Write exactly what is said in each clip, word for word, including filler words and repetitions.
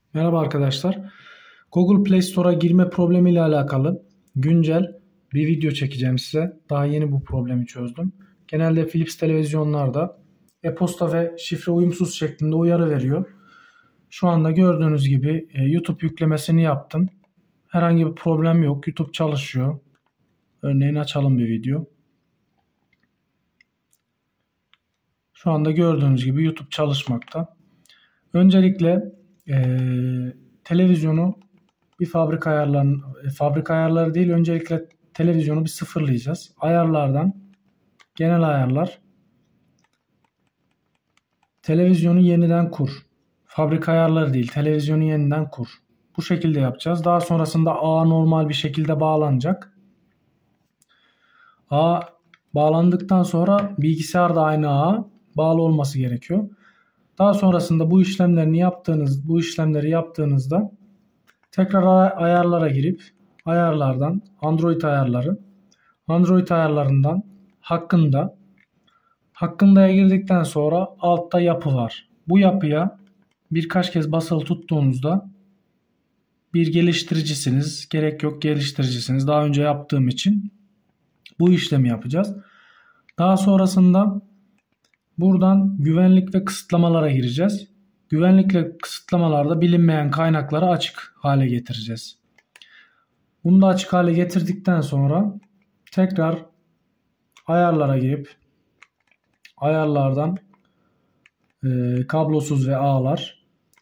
Merhaba arkadaşlar. Google Play Store'a girme problemiyle alakalı güncel bir video çekeceğim size. Daha yeni bu problemi çözdüm. Genelde Philips televizyonlarda e-posta ve şifre uyumsuz şeklinde uyarı veriyor. Şu anda gördüğünüz gibi e, YouTube yüklemesini yaptım. Herhangi bir problem yok. YouTube çalışıyor. Örneğin açalım bir video. Şu anda gördüğünüz gibi YouTube çalışmakta. Öncelikle e, televizyonu bir fabrika ayarlarını, fabrika ayarları değil, öncelikle televizyonu bir sıfırlayacağız. Ayarlardan genel ayarlar, televizyonu yeniden kur. Fabrika ayarları değil, televizyonu yeniden kur. Bu şekilde yapacağız. Daha sonrasında ağ normal bir şekilde bağlanacak. Ağ bağlandıktan sonra bilgisayar da aynı ağa bağlı olması gerekiyor. Daha sonrasında bu işlemlerini yaptığınız, bu işlemleri yaptığınızda tekrar ayarlara girip ayarlardan Android ayarları, Android ayarlarından hakkında, hakkında'ya girdikten sonra altta yapı var. Bu yapıya birkaç kez basılı tuttuğunuzda bir geliştiricisiniz. Gerek yok, geliştiricisiniz. Daha önce yaptığım için bu işlemi yapacağız. Daha sonrasında buradan güvenlik ve kısıtlamalara gireceğiz. Güvenlik ve kısıtlamalarda bilinmeyen kaynakları açık hale getireceğiz. Bunu da açık hale getirdikten sonra tekrar ayarlara girip ayarlardan e, kablosuz ve ağlar,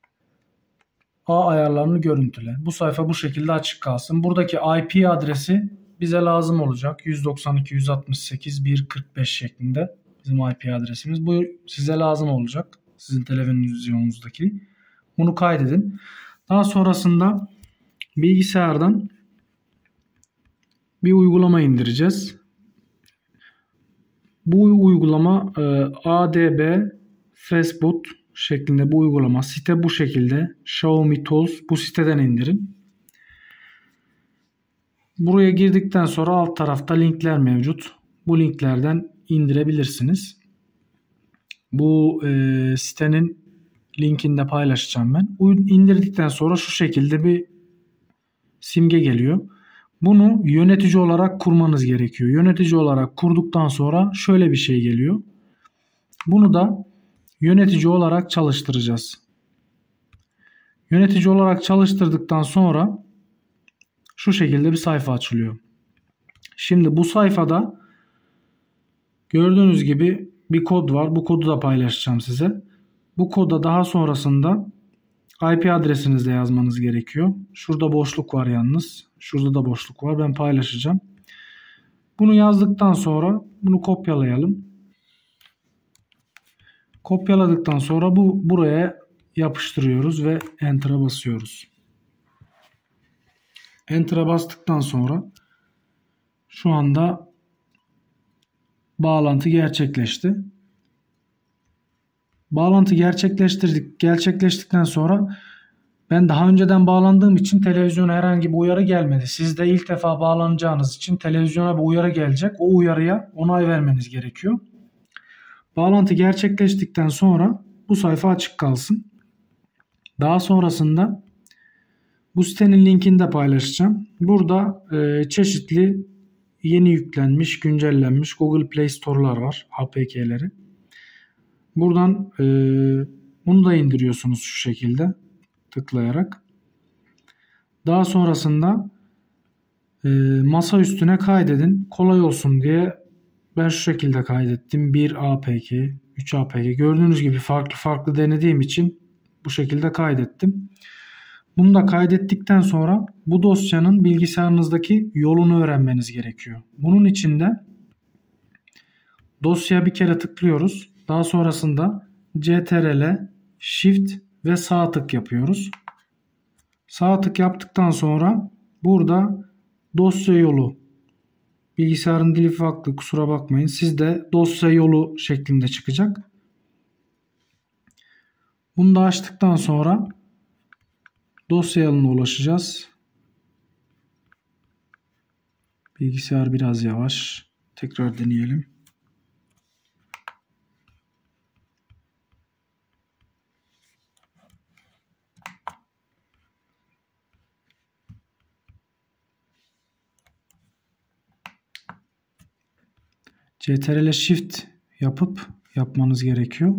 ağ ayarlarını görüntüle. Bu sayfa bu şekilde açık kalsın. Buradaki I P adresi bize lazım olacak. yüz doksan iki nokta yüz altmış sekiz nokta bir nokta kırk beş şeklinde bizim I P adresimiz. Bu size lazım olacak. Sizin televizyonunuzdaki. Bunu kaydedin. Daha sonrasında bilgisayardan bir uygulama indireceğiz. Bu uygulama e, A D B Fastboot şeklinde bu uygulama. Site bu şekilde. Xiaomi Tools, bu siteden indirin. Buraya girdikten sonra alt tarafta linkler mevcut. Bu linklerden indirebilirsiniz. Bu e, sitenin linkini de paylaşacağım ben. İndirdikten sonra şu şekilde bir simge geliyor. Bunu yönetici olarak kurmanız gerekiyor. Yönetici olarak kurduktan sonra şöyle bir şey geliyor. Bunu da yönetici olarak çalıştıracağız. Yönetici olarak çalıştırdıktan sonra şu şekilde bir sayfa açılıyor. Şimdi bu sayfada gördüğünüz gibi bir kod var. Bu kodu da paylaşacağım size. Bu koda daha sonrasında I P adresinizde yazmanız gerekiyor. Şurada boşluk var yalnız. Şurada da boşluk var. Ben paylaşacağım. Bunu yazdıktan sonra bunu kopyalayalım. Kopyaladıktan sonra bu buraya yapıştırıyoruz ve Enter'a basıyoruz. Enter'a bastıktan sonra şu anda bağlantı gerçekleşti. Bağlantı gerçekleştirdik. Gerçekleştikten sonra ben daha önceden bağlandığım için televizyona herhangi bir uyarı gelmedi. Siz de ilk defa bağlanacağınız için televizyona bir uyarı gelecek. O uyarıya onay vermeniz gerekiyor. Bağlantı gerçekleştikten sonra bu sayfa açık kalsın. Daha sonrasında bu sitenin linkini de paylaşacağım. Burada e, çeşitli yeni yüklenmiş, güncellenmiş Google Play Store'lar var. A P K'leri. Buradan e, bunu da indiriyorsunuz şu şekilde tıklayarak. Daha sonrasında e, masa üstüne kaydedin. Kolay olsun diye ben şu şekilde kaydettim. bir A P K, üç A P K. Gördüğünüz gibi farklı farklı denediğim için bu şekilde kaydettim. Bunu da kaydettikten sonra bu dosyanın bilgisayarınızdaki yolunu öğrenmeniz gerekiyor. Bunun için de dosyaya bir kere tıklıyoruz. Daha sonrasında C T R L, Shift ve sağ tık yapıyoruz. Sağ tık yaptıktan sonra burada dosya yolu, bilgisayarın dili farklı, kusura bakmayın. Sizde dosya yolu şeklinde çıkacak. Bunu da açtıktan sonra dosya yoluna ulaşacağız. Bilgisayar biraz yavaş. Tekrar deneyelim. C T R L Shift yapıp yapmanız gerekiyor.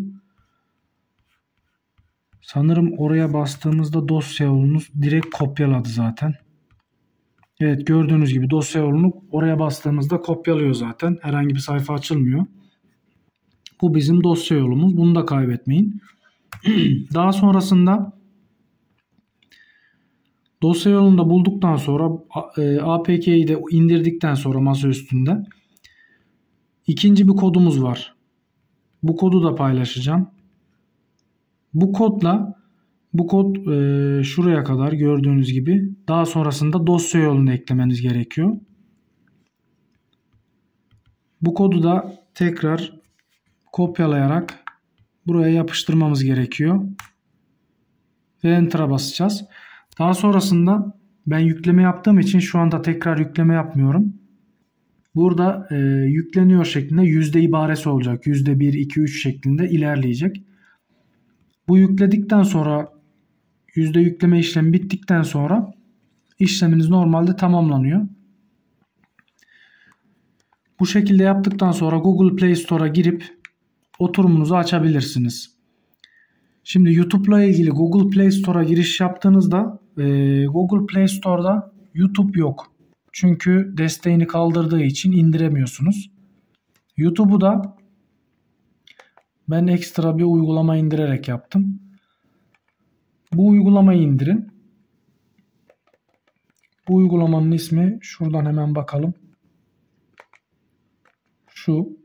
Sanırım oraya bastığımızda dosya yolunuz direkt kopyaladı zaten. Evet, gördüğünüz gibi dosya yolunu oraya bastığımızda kopyalıyor zaten. Herhangi bir sayfa açılmıyor. Bu bizim dosya yolumuz. Bunu da kaybetmeyin. Daha sonrasında dosya yolunu da bulduktan sonra A P K'yi de indirdikten sonra masa üstünde ikinci bir kodumuz var. Bu kodu da paylaşacağım. Bu kodla bu kod e, şuraya kadar gördüğünüz gibi, daha sonrasında dosya yolunu eklemeniz gerekiyor. Bu kodu da tekrar kopyalayarak buraya yapıştırmamız gerekiyor. Ve Enter'a basacağız. Daha sonrasında ben yükleme yaptığım için şu anda tekrar yükleme yapmıyorum. Burada e, yükleniyor şeklinde yüzde ibaresi olacak. yüzde bir, iki, üç şeklinde ilerleyecek. Bu yükledikten sonra, yüzde yükleme işlemi bittikten sonra işleminiz normalde tamamlanıyor. Bu şekilde yaptıktan sonra Google Play Store'a girip oturumunuzu açabilirsiniz. Şimdi YouTube'la ilgili Google Play Store'a giriş yaptığınızda e, Google Play Store'da YouTube yok. Çünkü desteğini kaldırdığı için indiremiyorsunuz. YouTube'u da ben ekstra bir uygulama indirerek yaptım. Bu uygulamayı indirin. Bu uygulamanın ismi, şuradan hemen bakalım. Şu.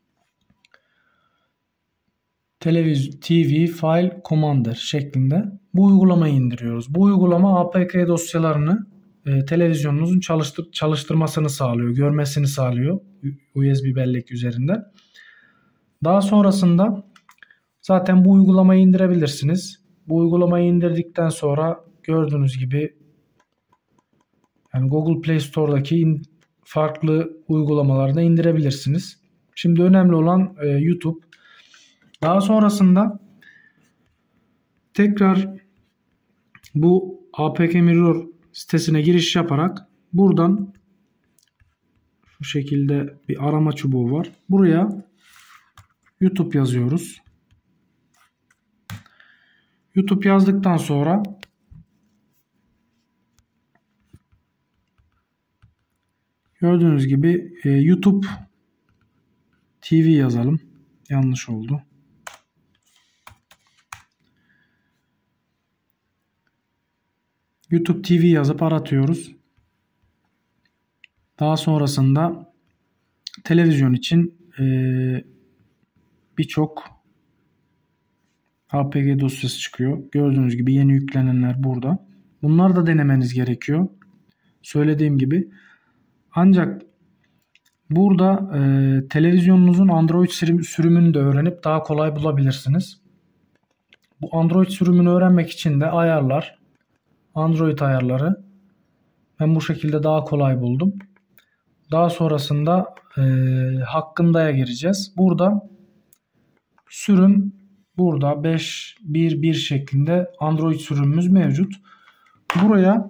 Televiz T V File Commander şeklinde bu uygulamayı indiriyoruz. Bu uygulama A P K dosyalarını e, televizyonunuzun çalıştır çalıştırmasını sağlıyor, görmesini sağlıyor U S B bellek üzerinden. Daha sonrasında zaten bu uygulamayı indirebilirsiniz. Bu uygulamayı indirdikten sonra gördüğünüz gibi yani Google Play Store'daki in farklı uygulamaları da indirebilirsiniz. Şimdi önemli olan e, YouTube. Daha sonrasında tekrar bu A P K Mirror sitesine giriş yaparak buradan şu şekilde bir arama çubuğu var. Buraya YouTube yazıyoruz. YouTube yazdıktan sonra gördüğünüz gibi e, YouTube T V yazalım. Yanlış oldu. YouTube T V yazıp aratıyoruz. Daha sonrasında televizyon için e, birçok A P K dosyası çıkıyor. Gördüğünüz gibi yeni yüklenenler burada. Bunları da denemeniz gerekiyor. Söylediğim gibi. Ancak burada e, televizyonunuzun Android sürümünü de öğrenip daha kolay bulabilirsiniz. Bu Android sürümünü öğrenmek için de ayarlar, Android ayarları. Ben bu şekilde daha kolay buldum. Daha sonrasında e, hakkındaya gireceğiz. Burada sürüm, burada beş nokta bir nokta bir şeklinde Android sürümümüz mevcut. Buraya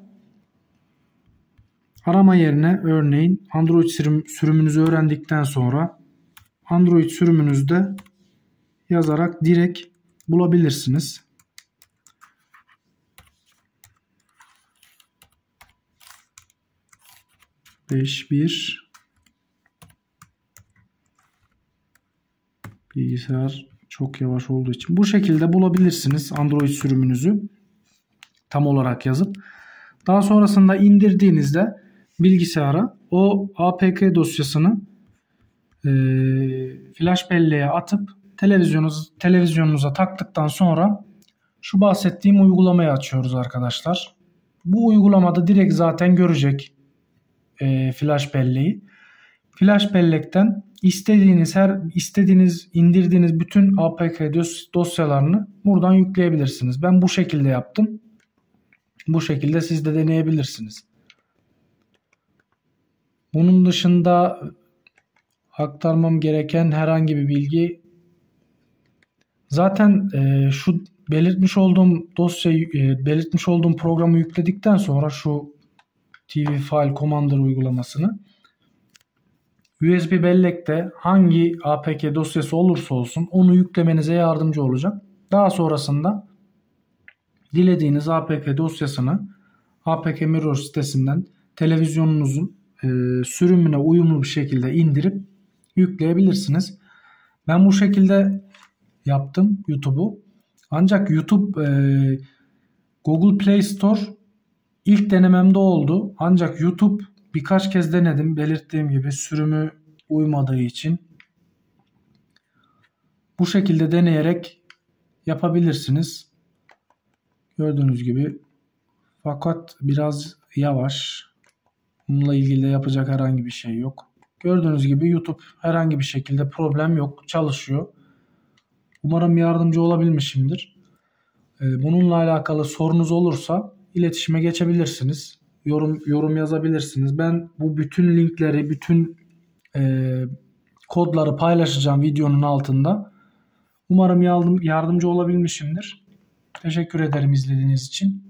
arama yerine örneğin Android sürüm, sürümünüzü öğrendikten sonra Android sürümünüzde yazarak direkt bulabilirsiniz. beş nokta bir bilgisayar çok yavaş olduğu için bu şekilde bulabilirsiniz Android sürümünüzü tam olarak yazıp. Daha sonrasında indirdiğinizde bilgisayara o A P K dosyasını e, flash belleğe atıp televizyonunuz, televizyonunuza taktıktan sonra şu bahsettiğim uygulamayı açıyoruz arkadaşlar. Bu uygulamada direkt zaten görecek e, flash belleği. Flash bellekten istediğiniz her istediğiniz indirdiğiniz bütün A P K dosyalarını buradan yükleyebilirsiniz. Ben bu şekilde yaptım. Bu şekilde siz de deneyebilirsiniz. Bunun dışında aktarmam gereken herhangi bir bilgi, zaten e, şu belirtmiş olduğum dosyayı e, belirtmiş olduğum programı yükledikten sonra şu T V File Commander uygulamasını U S B bellekte hangi A P K dosyası olursa olsun onu yüklemenize yardımcı olacak. Daha sonrasında dilediğiniz A P K dosyasını A P K Mirror sitesinden televizyonunuzun e, sürümüne uyumlu bir şekilde indirip yükleyebilirsiniz. Ben bu şekilde yaptım YouTube'u. Ancak YouTube e, Google Play Store ilk denememde oldu. Ancak YouTube birkaç kez denedim. Belirttiğim gibi sürümü uymadığı için. Bu şekilde deneyerek yapabilirsiniz. Gördüğünüz gibi. Fakat biraz yavaş. Bununla ilgili de yapacak herhangi bir şey yok. Gördüğünüz gibi YouTube herhangi bir şekilde problem yok. Çalışıyor. Umarım yardımcı olabilmişimdir. Bununla alakalı sorunuz olursa iletişime geçebilirsiniz. Yorum yorum yazabilirsiniz. Ben bu bütün linkleri, bütün e, kodları paylaşacağım videonun altında. Umarım yardım, yardımcı olabilmişimdir. Teşekkür ederim izlediğiniz için.